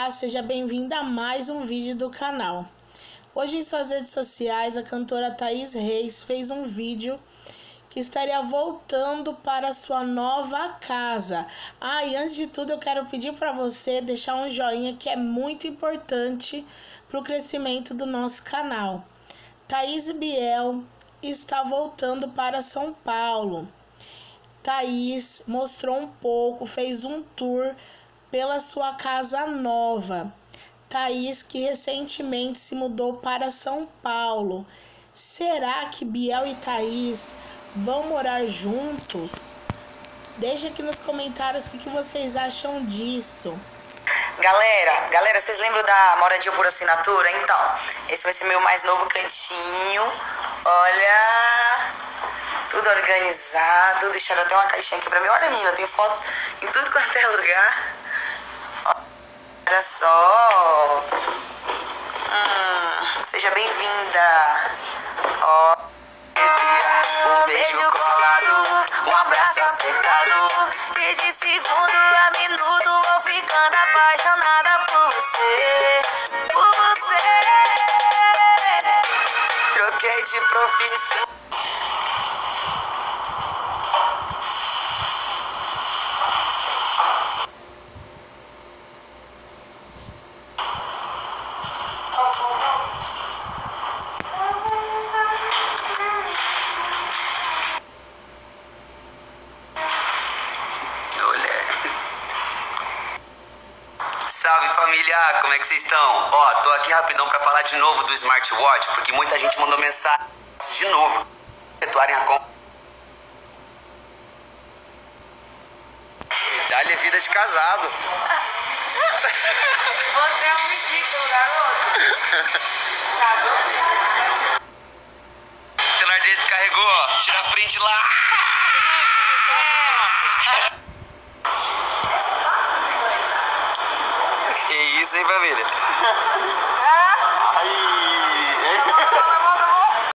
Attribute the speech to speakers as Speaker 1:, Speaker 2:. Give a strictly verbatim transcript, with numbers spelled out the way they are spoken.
Speaker 1: Olá, seja bem-vinda a mais um vídeo do canal. Hoje em suas redes sociais, a cantora Thaís Reis fez um vídeo que estaria voltando para sua nova casa. Ah, e antes de tudo eu quero pedir para você deixar um joinha que é muito importante para o crescimento do nosso canal. Thaís Biel está voltando para São Paulo. Thaís mostrou um pouco, fez um tour pela sua casa nova. Thaís, que recentemente se mudou para São Paulo. Será que Biel e Thaís vão morar juntos? Deixa aqui nos comentários o que, que vocês acham disso.
Speaker 2: Galera, galera, vocês lembram da moradia por assinatura? Então, esse vai ser meu mais novo cantinho. Olha, tudo organizado, deixaram até uma caixinha aqui pra mim. Olha, menina, tem foto em tudo quanto é lugar. Olha só. Hum, seja bem-vinda. Ó. Um beijo colado, um abraço apertado. E de segundo a minuto vou ficando apaixonada por você, por você. Troquei de profissão.
Speaker 3: Salve família, como é que vocês estão? Ó, tô aqui rapidão pra falar de novo do smartwatch, porque muita gente mandou mensagem de novo. Efetuarem a compra. Dá-lhe vida de casado.
Speaker 2: Você é um ridículo, garoto.
Speaker 3: O celular dele descarregou, ó. Tira a print lá. Que isso, hein, família?
Speaker 2: Ah.
Speaker 3: Aí.